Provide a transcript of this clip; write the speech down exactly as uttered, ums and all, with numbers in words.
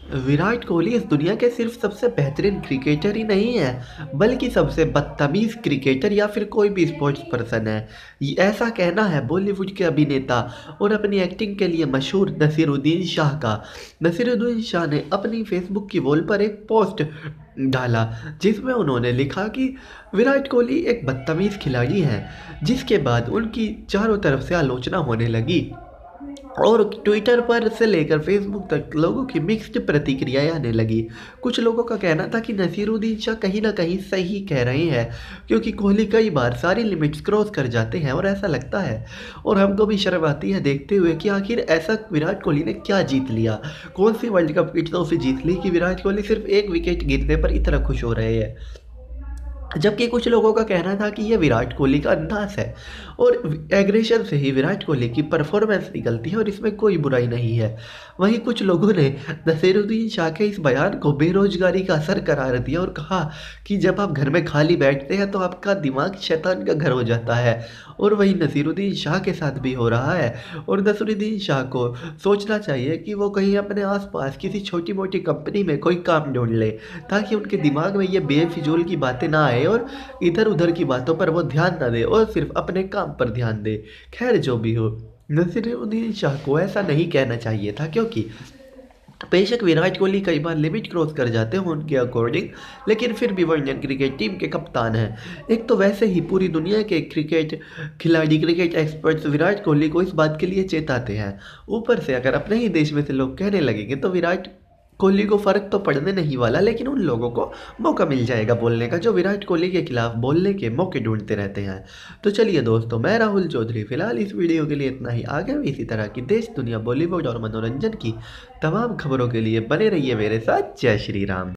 विराट कोहली इस दुनिया के सिर्फ सबसे बेहतरीन क्रिकेटर ही नहीं है, बल्कि सबसे बदतमीज क्रिकेटर या फिर कोई भी स्पोर्ट्स पर्सन है। ये ऐसा कहना है बॉलीवुड के अभिनेता और अपनी एक्टिंग के लिए मशहूर नसीरुद्दीन शाह का। नसीरुद्दीन शाह ने अपनी फेसबुक की वॉल पर एक पोस्ट डाला जिसमें उन्होंने लिखा कि विराट कोहली एक बदतमीज खिलाड़ी है, जिसके बाद उनकी चारों तरफ से आलोचना होने लगी और ट्विटर पर से लेकर फेसबुक तक लोगों की मिक्स्ड प्रतिक्रियाएं आने लगी। कुछ लोगों का कहना था कि नसीरुद्दीन शाह कहीं ना कहीं सही कह रहे हैं, क्योंकि कोहली कई बार सारी लिमिट्स क्रॉस कर जाते हैं और ऐसा लगता है और हमको भी शर्म आती है देखते हुए कि आखिर ऐसा विराट कोहली ने क्या जीत लिया, कौन सी वर्ल्ड कप की ट्रॉफी जीत ली कि विराट कोहली सिर्फ एक विकेट गिरने पर इतना खुश हो रहे हैं। जबकि कुछ लोगों का कहना था कि यह विराट कोहली का अंदाज है और एग्रेशन से ही विराट कोहली की परफॉर्मेंस निकलती है और इसमें कोई बुराई नहीं है। वहीं कुछ लोगों ने नसीरुद्दीन शाह के इस बयान को बेरोजगारी का असर करार दिया और कहा कि जब आप घर में खाली बैठते हैं तो आपका दिमाग शैतान का घर हो जाता है, और वही नसीरुद्दीन शाह के साथ भी हो रहा है। और नसीरुद्दीन शाह को सोचना चाहिए कि वो कहीं अपने आसपास किसी छोटी मोटी कंपनी में कोई काम ढूंढ ले, ताकि उनके दिमाग में ये बेफिजूल की बातें ना आए और इधर उधर की बातों पर वो ध्यान ना दे और सिर्फ अपने काम पर ध्यान दे। खैर जो भी हो, नसीरुद्दीन शाह को ऐसा नहीं कहना चाहिए था, क्योंकि बेशक विराट कोहली कई बार लिमिट क्रॉस कर जाते हैं उनके अकॉर्डिंग, लेकिन फिर भी वो इंडियन क्रिकेट टीम के कप्तान हैं। एक तो वैसे ही पूरी दुनिया के क्रिकेट खिलाड़ी, क्रिकेट एक्सपर्ट्स विराट कोहली को इस बात के लिए चेताते हैं। ऊपर से अगर अपने ही देश में से लोग कहने लगेंगे तो विराट कोहली को फ़र्क तो पड़ने नहीं वाला, लेकिन उन लोगों को मौका मिल जाएगा बोलने का जो विराट कोहली के खिलाफ बोलने के मौके ढूंढते रहते हैं। तो चलिए दोस्तों, मैं राहुल चौधरी फिलहाल इस वीडियो के लिए इतना ही। आगे भी इसी तरह की देश दुनिया बॉलीवुड और मनोरंजन की तमाम खबरों के लिए बने रहिए मेरे साथ। जय श्री राम।